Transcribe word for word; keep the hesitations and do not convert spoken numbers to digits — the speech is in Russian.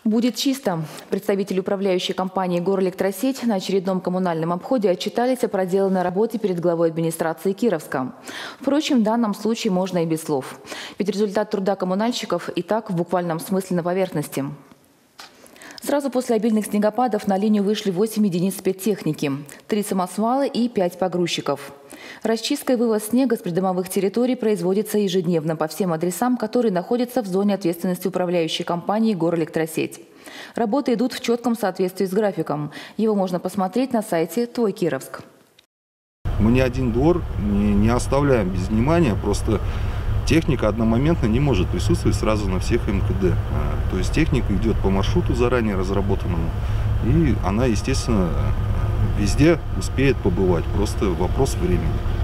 Будет чисто. Представители управляющей компании «Горэлектросеть» на очередном коммунальном обходе отчитались о проделанной работе перед главой администрации Кировска. Впрочем, в данном случае можно и без слов. Ведь результат труда коммунальщиков и так в буквальном смысле на поверхности. Сразу после обильных снегопадов на линию вышли восемь единиц спецтехники, три самосвала и пять погрузчиков. Расчистка и вывоз снега с придомовых территорий производится ежедневно по всем адресам, которые находятся в зоне ответственности управляющей компании «Горэлектросеть». Работы идут в четком соответствии с графиком. Его можно посмотреть на сайте «Твой Кировск». Мы ни один двор не, не оставляем без внимания, просто техника одномоментно не может присутствовать сразу на всех эм ка дэ. То есть техника идет по маршруту заранее разработанному, и она, естественно, везде успеет побывать, просто вопрос времени.